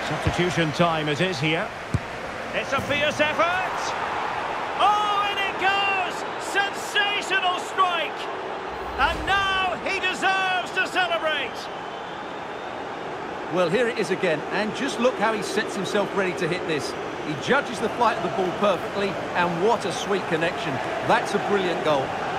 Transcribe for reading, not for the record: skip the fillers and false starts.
Substitution time it is here. It's a fierce effort. Oh, and it goes! Sensational strike! And now he deserves to celebrate. Well, here it is again, and just look how he sets himself ready to hit this. He judges the flight of the ball perfectly, and what a sweet connection. That's a brilliant goal.